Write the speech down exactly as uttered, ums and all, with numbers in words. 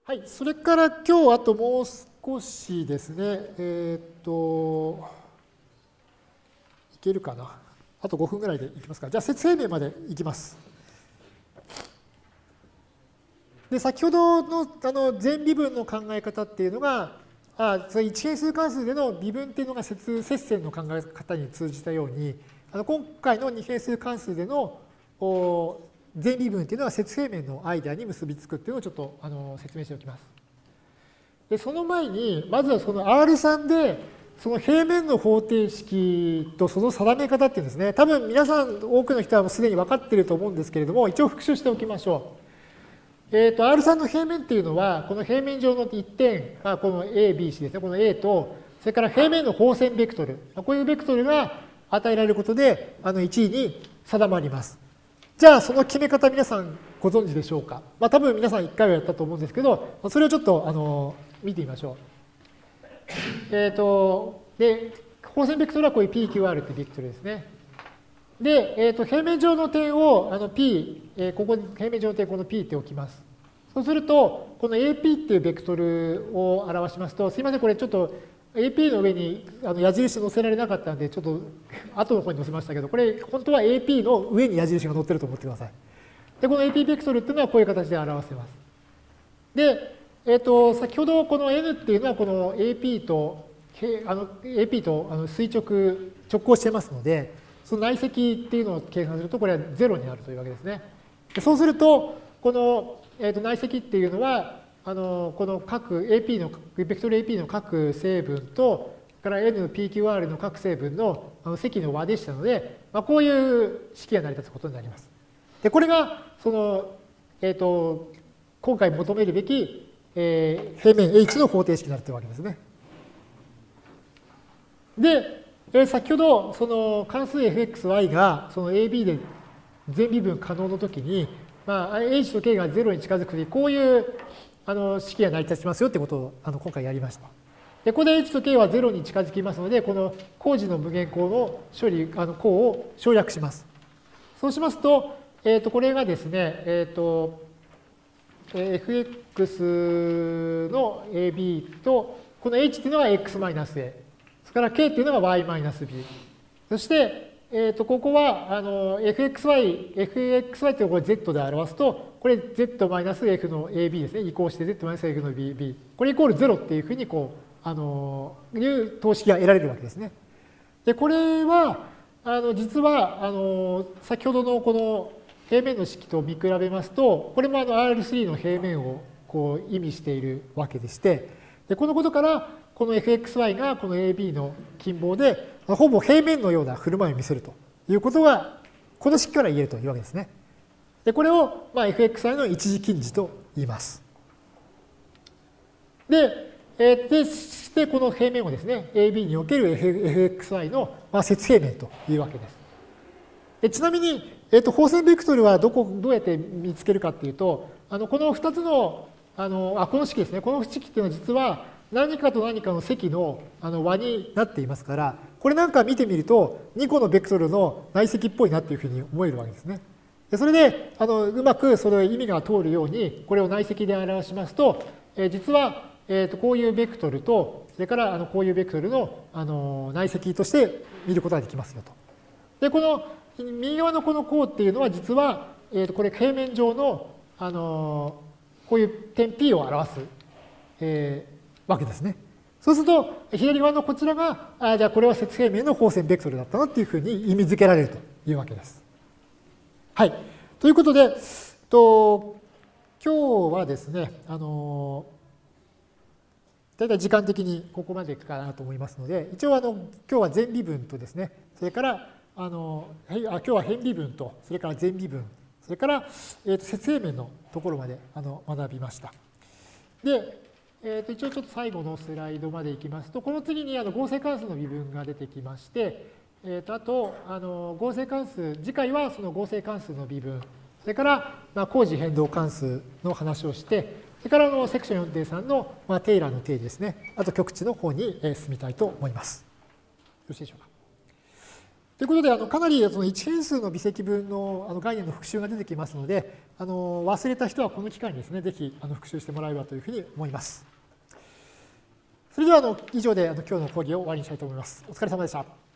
はい、それから今日あともう少しですね、えー、っと、いけるかな。あとごふんぐらいでいきますか。じゃあ、節平面までいきます。で、先ほどのあの全微分の考え方っていうのが、あそれ一変数関数での微分っていうのが接接線の考え方に通じたように、あの今回の二変数関数でのお全微分っていうのは接平面のアイデアに結びつくっていうのをちょっとあの説明しておきます。で、その前に、まずはその アールスリー で、その平面の方程式とその定め方っていうんですね。多分皆さん、多くの人はもうすでに分かっていると思うんですけれども、一応復習しておきましょう。えっと、アールスリー の平面っていうのは、この平面上のいってん、まあ、この A、B、C ですね。この A と、それから平面の放線ベクトル。こういうベクトルが与えられることで、あのいちいに定まります。じゃあ、その決め方皆さんご存知でしょうか。まあ、多分皆さんいっかいはやったと思うんですけど、それをちょっと、あの、見てみましょう。えっと、で、放線ベクトルはこういう ピーキューアール ってベクトルですね。で、えっと、平面上の点をあの P、えー、ここに平面上の点この P って置きます。そうすると、この エーピー っていうベクトルを表しますと、すいません、これちょっと エーピー の上にあの矢印載せられなかったんで、ちょっと後の方に載せましたけど、これ本当は エーピー の上に矢印が載ってると思ってください。で、この エーピー ベクトルっていうのはこういう形で表せます。で、えっと、先ほどこの N っていうのはこの エーピー と、あの エーピー とあの垂直、直行してますので、その内積っていうのを計算すると、これはゼロになるというわけですね。でそうすると、この、えっと、内積っていうのは、あのこの各 エーピー の、ベクトル エーピー の各成分と、から エヌピーキューアール の各成分のあの積の和でしたので、まあ、こういう式が成り立つことになります。で、これが、その、えっと、今回求めるべき、えー、平面 H の方程式になるというわけですね。で、えー、先ほどその関数 エフエックスワイ がその エービー で全微分可能のときに、まあ、H と K がゼロに近づくとき、こういうあの式が成り立ちますよってことをあの今回やりました。で、ここで H と K はゼロに近づきますので、この工事の無限項の処理、あの項を省略します。そうしますと、えっと、これがですね、えっと、エフエックス の エービー と、この H っていうのは X-A、それから K っていうのが Y-B。そして、えっと、ここは、あの、エフエックスワイ、エフエックスワイ っていうのをこれ Z で表すと、これ Z-F の エービー ですね。移行して Z-F の ビービー。これイコールゼロっていうふうに、こう、あの、いう等式が得られるわけですね。で、これは、あの、実は、あの、先ほどのこの、平面の式と見比べますと、これもあの アールスリー の平面をこう意味しているわけでして、でこのことから、この エフエックスワイ がこの エービー の近傍で、ほぼ平面のような振る舞いを見せるということが、この式から言えるというわけですね。でこれを、まあ、エフエックスワイ の一時近似と言います。で、えー、でしてこの平面をですね、エービー における エフエックスワイ の、まあ、接平面というわけです。でちなみに、えっと、放線ベクトルはどこ、どうやって見つけるかっていうと、あの、この二つの、あの、あ、この式ですね。この式っていうのは実は何かと何かの積の、あの、和になっていますから、これなんか見てみると、にこのベクトルの内積っぽいなっていうふうに思えるわけですね。でそれで、あの、うまくそれ意味が通るように、これを内積で表しますと、えー、実は、えっと、こういうベクトルと、それから、あの、こういうベクトルの、あの、内積として見ることができますよと。で、この、右側のこの項っていうのは実は、えー、とこれ平面上の、あのー、こういう点 P を表す、えー、わけですね。そうすると、左側のこちらが、あじゃあこれは接平面の放線ベクトルだったなっていうふうに意味付けられるというわけです。はい。ということで、と今日はですね、あのー、大体時間的にここまでかなと思いますので、一応あの今日は全微分とですね、それからあのあ今日は変微分と、それから全微分、それから、えー、と接平面のところまであの学びました。で、えー、と一応ちょっと最後のスライドまでいきますと、この次にあの合成関数の微分が出てきまして、えー、とあとあの合成関数、次回はその合成関数の微分、それから、まあ、工事変動関数の話をして、それからあのセクション よんてんさん の、まあ、テイラーの定理ですね、あと極値の方に進みたいと思います。よろしいでしょうか。 ということで、あのかなりそのいち変数の微積分のあの概念の復習が出てきますので、あの忘れた人はこの機会にですね、ぜひあの復習してもらえればというふうに思います。それではあの以上であの今日の講義を終わりにしたいと思います。お疲れ様でした。